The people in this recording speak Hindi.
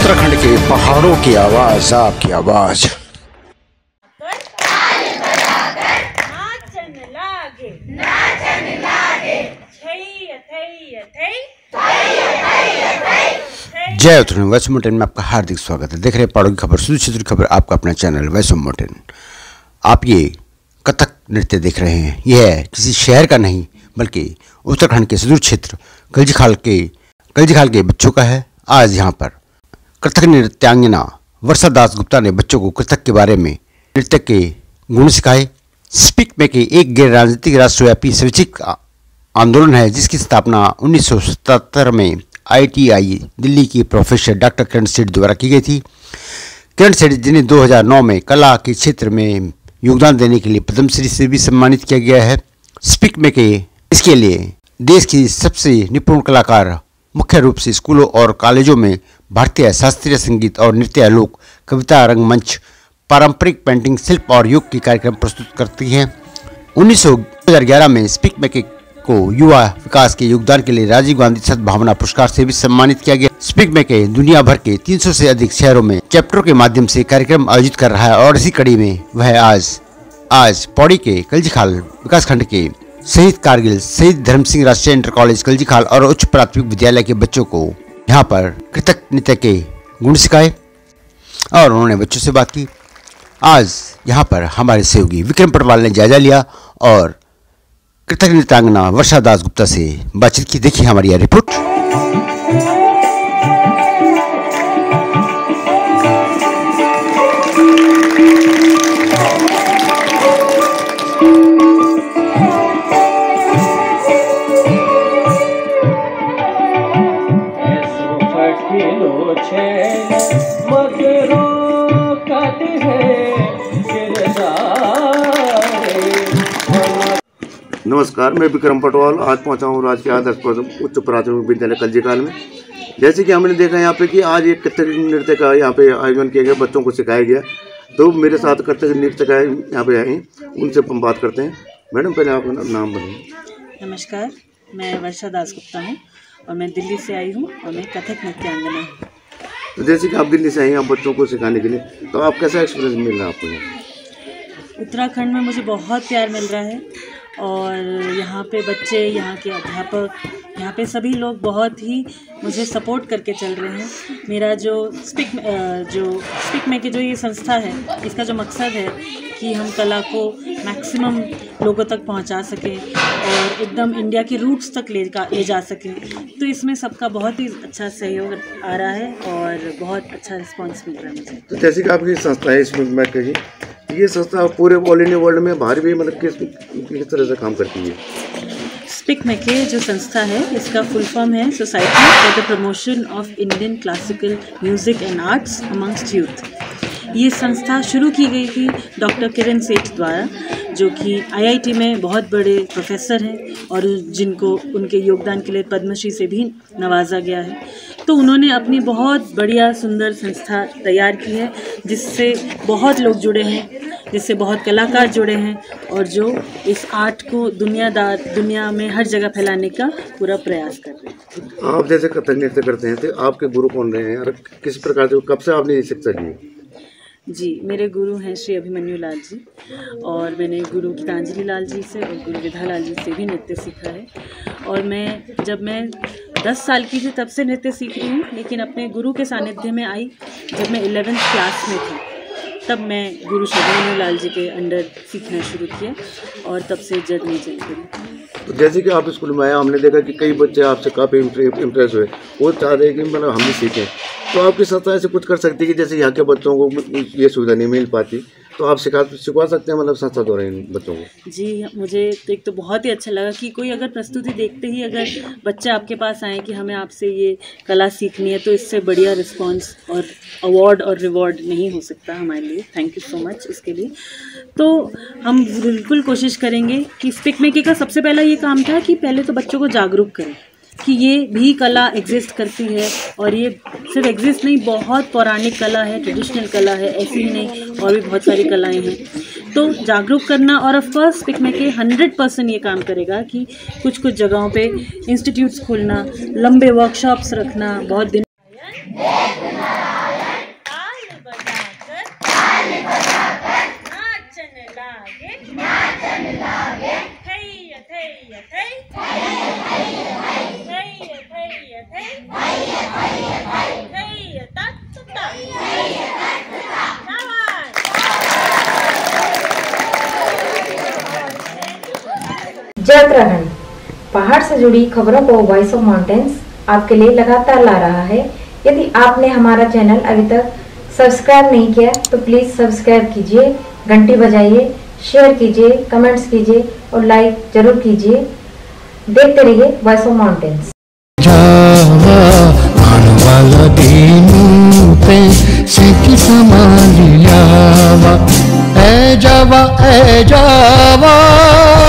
उत्तराखंड के पहाड़ों की आवाज, आपकी आवाज। जय उत्तराखंड। वैष्णो माउंटेन में आपका हार्दिक स्वागत है। देख रहे हैं पहाड़ों की खबर, सुदूर क्षेत्र की खबर, आपका अपना चैनल वैष्णो माउंटेन। आप ये कथक नृत्य देख रहे हैं, यह किसी शहर का नहीं बल्कि उत्तराखंड के सुदूर क्षेत्र कल्जीखाल के बच्चों का है। आज यहाँ पर कथक नृत्यांगना वर्षा दास गुप्ता ने बच्चों को कथक के बारे में नृत्य के गुण सिखाए। स्पीक में के एक गैर राजनीतिक राष्ट्रव्यापी स्वैच्छिक आंदोलन है जिसकी स्थापना 1977 में ITI दिल्ली की प्रोफेसर डॉक्टर किरण सेठ द्वारा की गई थी। किरण सेठ जिन्हें 2009 में कला के क्षेत्र में योगदान देने के लिए पद्मश्री से भी सम्मानित किया गया है। स्पीक में के इसके लिए देश की सबसे निपुण कलाकार मुख्य रूप से स्कूलों और कॉलेजों में भारतीय शास्त्रीय संगीत और नृत्य, लोक कविता, रंगमंच, पारंपरिक पेंटिंग, शिल्प और योग के कार्यक्रम प्रस्तुत करती हैं। 2011 में स्पीक में को युवा विकास के योगदान के लिए राजीव गांधी सद्भावना पुरस्कार से भी सम्मानित किया गया। स्पीक में के दुनिया भर के 300 से अधिक शहरों में चैप्टरों के माध्यम से कार्यक्रम आयोजित कर रहा है और इसी कड़ी में वह आज पौड़ी के कल्जीखाल विकासखंड के शहीद कारगिल शहीद धर्म सिंह राष्ट्रीय इंटर कॉलेज कल्जीखाल और उच्च प्राथमिक विद्यालय के बच्चों को यहाँ पर कथक नृत्य के गुण सिखाए और उन्होंने बच्चों से बात की। आज यहाँ पर हमारे सहयोगी विक्रम पटवाल ने जायजा लिया और कथक नृत्यांगना वर्षा दास गुप्ता से बातचीत की। देखिए हमारी यह रिपोर्ट। नमस्कार, मैं विक्रम पटवाल आज पहुंचा हूं राजकीय आदर्श उच्च प्राथमिक विद्यालय कल्जीखाल में। जैसे कि हमने देखा यहाँ पे कि आज एक कथक नृत्य का यहाँ पे आयोजन किया गया, बच्चों को सिखाया गया। तो मेरे साथ कथक नृत्य का यहाँ पे आए, उनसे हम बात करते हैं। मैडम पहले आप नाम बताइए। नमस्कार, मैं वर्षा दास गुप्ता हूँ और मैं दिल्ली से आई हूँ और मैं कथक नृत्यांगना हूँ। तो जैसे कि आप दिल्ली से आई हैं आप बच्चों को सिखाने के लिए, तो आप कैसा एक्सपीरियंस मिल रहा है आपको यहाँ? उत्तराखंड में मुझे बहुत प्यार मिल रहा है और यहाँ पे बच्चे, यहाँ के अध्यापक, यहाँ पे सभी लोग बहुत ही मुझे सपोर्ट करके चल रहे हैं। मेरा जो स्पीक में की जो ये संस्था है, इसका जो मकसद है कि हम कला को मैक्सिमम लोगों तक पहुँचा सकें और एकदम इंडिया के रूट्स तक ले जा सकें। तो इसमें सबका बहुत ही अच्छा सहयोग आ रहा है और बहुत अच्छा रिस्पॉन्स मिल रहा है मुझे। तो जैसे कि आपकी संस्था है इसमें मैं कही, ये संस्था पूरे ऑल इंडिया वर्ल्ड में बाहर भी मतलब किस तरह से काम करती है? स्पीक में के जो संस्था है इसका फुल फॉर्म है society for the promotion of Indian classical music and arts amongst youth. ये संस्था शुरू की गई थी डॉक्टर किरण सेठ द्वारा, जो कि IIT में बहुत बड़े प्रोफेसर हैं और जिनको उनके योगदान के लिए पद्मश्री से भी नवाजा गया है। तो उन्होंने अपनी बहुत बढ़िया सुंदर संस्था तैयार की है जिससे बहुत लोग जुड़े हैं, जिससे बहुत कलाकार जुड़े हैं और जो इस आर्ट को दुनिया में हर जगह फैलाने का पूरा प्रयास कर रहे हैं। आप जैसे कथक नृत्य करते हैं तो आपके गुरु कौन रहे हैं और किस प्रकार से, कब से आपने ये शिक्षा ली? जी, मेरे गुरु हैं श्री अभिमन्यु लाल जी और मैंने गुरु गीतांजलि लाल जी से और गुरु विधा लाल जी से भी नृत्य सीखा है। और जब मैं 10 साल की थी तब से नृत्य सीख रही हूँ, लेकिन अपने गुरु के सानिध्य में आई जब मैं 11th क्लास में थी। तब मैं गुरु श्री अभिमन्यु लाल जी के अंडर सीखना शुरू किया और तब से जर्नी चल रही। तो जैसे कि आप स्कूल में आए, हमने देखा कि कई बच्चे आपसे काफ़ी इम्प्रेस हुए, वो चाह रहे हैं कि मतलब हम भी सीखें। तो आपकी संस्था ऐसे कुछ कर सकती है कि जैसे यहाँ के बच्चों को ये सुविधा नहीं मिल पाती, तो आप सिखा सकते हैं मतलब संस्था द्वारा इन बच्चों को? जी, मुझे एक तो बहुत ही अच्छा लगा कि कोई अगर प्रस्तुति देखते ही अगर बच्चे आपके पास आए कि हमें आपसे ये कला सीखनी है, तो इससे बढ़िया रिस्पांस और अवार्ड और रिवॉर्ड नहीं हो सकता हमारे लिए। थैंक यू सो मच इसके लिए। तो हम बिल्कुल कोशिश करेंगे कि स्पीक में का सबसे पहला ये काम था कि पहले तो बच्चों को जागरूक करें कि ये भी कला एग्जिस्ट करती है और ये सिर्फ एग्जिस्ट नहीं, बहुत पौराणिक कला है, ट्रेडिशनल कला है, ऐसी ही नहीं और भी बहुत सारी कलाएं हैं। तो जागरूक करना और ऑफ कोर्स स्पीक में के 100% ये काम करेगा कि कुछ जगहों पे इंस्टीट्यूट्स खोलना, लंबे वर्कशॉप्स रखना, बहुत दिन जय उत्तराखंड। पहाड़ से जुड़ी खबरों को वॉइस ऑफ माउंटेन्स आपके लिए लगातार ला रहा है। यदि आपने हमारा चैनल अभी तक सब्सक्राइब नहीं किया तो प्लीज सब्सक्राइब कीजिए, घंटी बजाइए, शेयर कीजिए, कमेंट्स कीजिए और लाइक जरूर कीजिए। देखते रहिए वॉइस ऑफ माउंटेन्स। ए जावा